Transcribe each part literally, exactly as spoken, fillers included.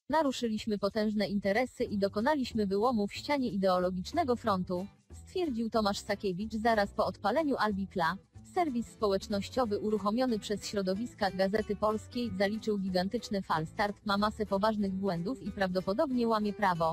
Naruszyliśmy potężne interesy i dokonaliśmy wyłomu w ścianie ideologicznego frontu, stwierdził Tomasz Sakiewicz zaraz po odpaleniu Albicla. Serwis społecznościowy uruchomiony przez środowiska Gazety Polskiej zaliczył gigantyczny falstart, ma masę poważnych błędów i prawdopodobnie łamie prawo.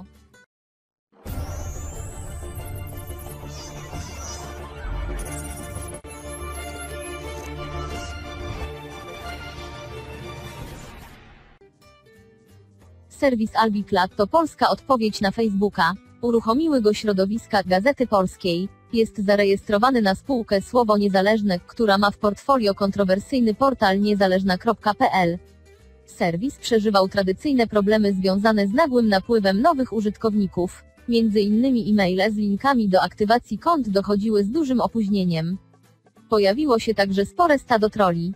Serwis Albicla to polska odpowiedź na Facebooka. Uruchomiły go środowiska Gazety Polskiej. Jest zarejestrowany na spółkę Słowo Niezależne, która ma w portfolio kontrowersyjny portal niezależna kropka pe el. Serwis przeżywał tradycyjne problemy związane z nagłym napływem nowych użytkowników. Między innymi e-maile z linkami do aktywacji kont dochodziły z dużym opóźnieniem. Pojawiło się także spore stado trolli.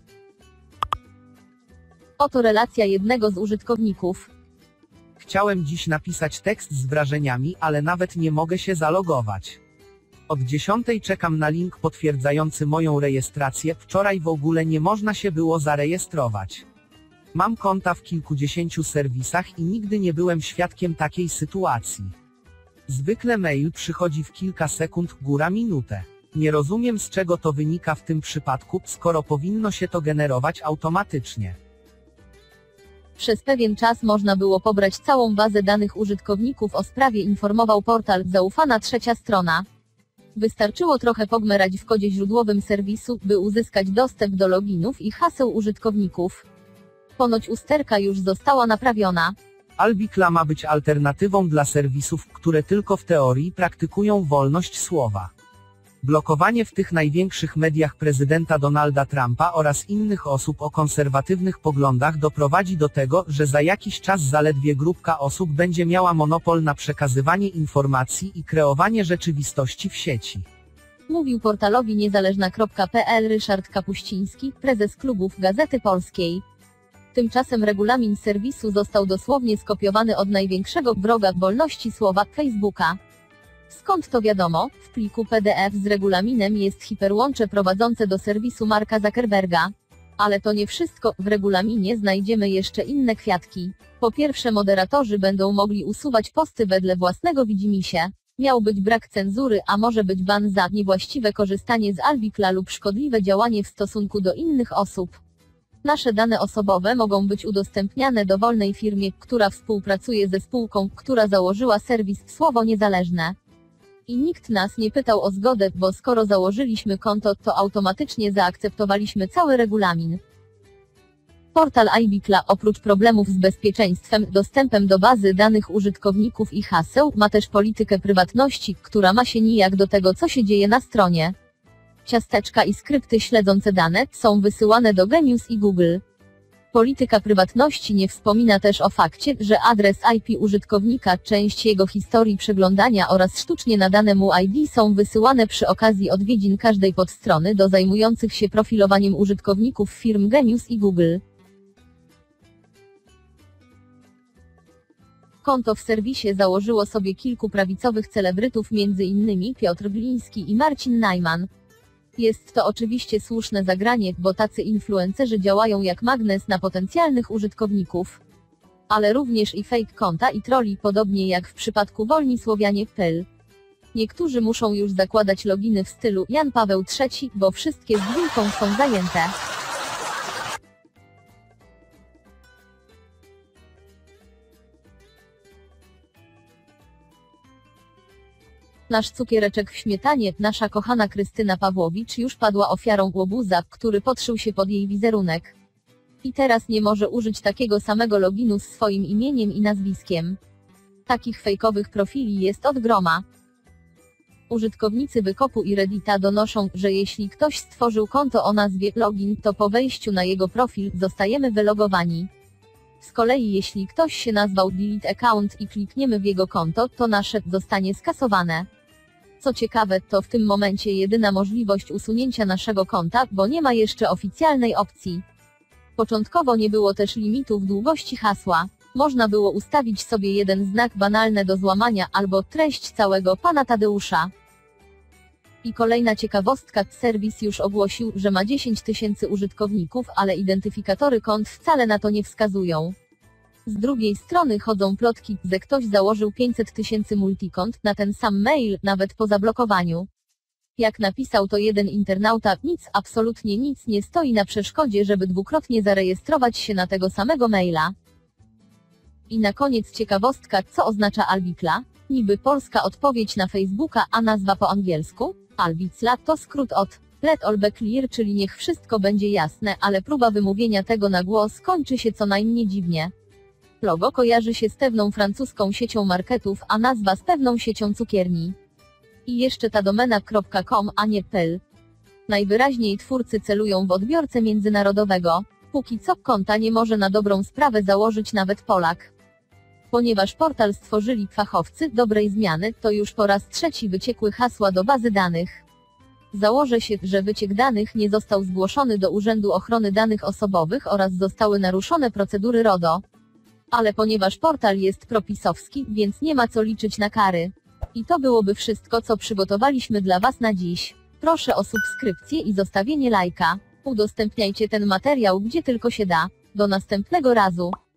Oto relacja jednego z użytkowników. Chciałem dziś napisać tekst z wrażeniami, ale nawet nie mogę się zalogować. Od dziesiątej czekam na link potwierdzający moją rejestrację, wczoraj w ogóle nie można się było zarejestrować. Mam konta w kilkudziesięciu serwisach i nigdy nie byłem świadkiem takiej sytuacji. Zwykle mail przychodzi w kilka sekund, góra minutę. Nie rozumiem, z czego to wynika w tym przypadku, skoro powinno się to generować automatycznie. Przez pewien czas można było pobrać całą bazę danych użytkowników, o sprawie informował portal Zaufana Trzecia Strona. Wystarczyło trochę pogmerać w kodzie źródłowym serwisu, by uzyskać dostęp do loginów i haseł użytkowników. Ponoć usterka już została naprawiona. Albicla ma być alternatywą dla serwisów, które tylko w teorii praktykują wolność słowa. Blokowanie w tych największych mediach prezydenta Donalda Trumpa oraz innych osób o konserwatywnych poglądach doprowadzi do tego, że za jakiś czas zaledwie grupka osób będzie miała monopol na przekazywanie informacji i kreowanie rzeczywistości w sieci. Mówił portalowi niezależna kropka pe el Ryszard Kapuściński, prezes klubów Gazety Polskiej. Tymczasem regulamin serwisu został dosłownie skopiowany od największego wroga wolności słowa, Facebooka. Skąd to wiadomo? W pliku pe de ef z regulaminem jest hiperłącze prowadzące do serwisu Marka Zuckerberga. Ale to nie wszystko, w regulaminie znajdziemy jeszcze inne kwiatki. Po pierwsze, moderatorzy będą mogli usuwać posty wedle własnego widzimisię. Miał być brak cenzury, a może być ban za niewłaściwe korzystanie z Albicla lub szkodliwe działanie w stosunku do innych osób. Nasze dane osobowe mogą być udostępniane dowolnej firmie, która współpracuje ze spółką, która założyła serwis Słowo Niezależne. I nikt nas nie pytał o zgodę, bo skoro założyliśmy konto, to automatycznie zaakceptowaliśmy cały regulamin. Portal Albicla oprócz problemów z bezpieczeństwem, dostępem do bazy danych użytkowników i haseł, ma też politykę prywatności, która ma się nijak do tego, co się dzieje na stronie. Ciasteczka i skrypty śledzące dane są wysyłane do Genius i Google. Polityka prywatności nie wspomina też o fakcie, że adres I P użytkownika, część jego historii przeglądania oraz sztucznie nadane mu I D są wysyłane przy okazji odwiedzin każdej podstrony do zajmujących się profilowaniem użytkowników firm Genius i Google. Konto w serwisie założyło sobie kilku prawicowych celebrytów, między innymi Piotr Gliński i Marcin Najman. Jest to oczywiście słuszne zagranie, bo tacy influencerzy działają jak magnes na potencjalnych użytkowników. Ale również i fake konta i trolli, podobnie jak w przypadku Wolni Słowianie kropka pe el. Niektórzy muszą już zakładać loginy w stylu Jan Paweł trzeci, bo wszystkie z dwójką są zajęte. Nasz cukiereczek w śmietanie, nasza kochana Krystyna Pawłowicz już padła ofiarą łobuza, który podszył się pod jej wizerunek. I teraz nie może użyć takiego samego loginu z swoim imieniem i nazwiskiem. Takich fejkowych profili jest od groma. Użytkownicy Wykopu i Reddita donoszą, że jeśli ktoś stworzył konto o nazwie login, to po wejściu na jego profil zostajemy wylogowani. Z kolei jeśli ktoś się nazwał delete account i klikniemy w jego konto, to nasze zostanie skasowane. Co ciekawe, to w tym momencie jedyna możliwość usunięcia naszego konta, bo nie ma jeszcze oficjalnej opcji. Początkowo nie było też limitu w długości hasła. Można było ustawić sobie jeden znak banalny do złamania, albo treść całego pana Tadeusza. I kolejna ciekawostka, serwis już ogłosił, że ma dziesięć tysięcy użytkowników, ale identyfikatory kont wcale na to nie wskazują. Z drugiej strony chodzą plotki, że ktoś założył pięćset tysięcy multikont na ten sam mail, nawet po zablokowaniu. Jak napisał to jeden internauta, nic, absolutnie nic nie stoi na przeszkodzie, żeby dwukrotnie zarejestrować się na tego samego maila. I na koniec ciekawostka, co oznacza Albicla? Niby polska odpowiedź na Facebooka, a nazwa po angielsku? Albicla to skrót od Let all be clear, czyli niech wszystko będzie jasne, ale próba wymówienia tego na głos kończy się co najmniej dziwnie. Logo kojarzy się z pewną francuską siecią marketów, a nazwa z pewną siecią cukierni. I jeszcze ta domena .com, a nie .pl. Najwyraźniej twórcy celują w odbiorcę międzynarodowego. Póki co konta nie może na dobrą sprawę założyć nawet Polak. Ponieważ portal stworzyli fachowcy dobrej zmiany, to już po raz trzeci wyciekły hasła do bazy danych. Założę się, że wyciek danych nie został zgłoszony do Urzędu Ochrony Danych Osobowych oraz zostały naruszone procedury RODO. Ale ponieważ portal jest propisowski, więc nie ma co liczyć na kary. I to byłoby wszystko, co przygotowaliśmy dla Was na dziś. Proszę o subskrypcję i zostawienie lajka. Udostępniajcie ten materiał gdzie tylko się da. Do następnego razu.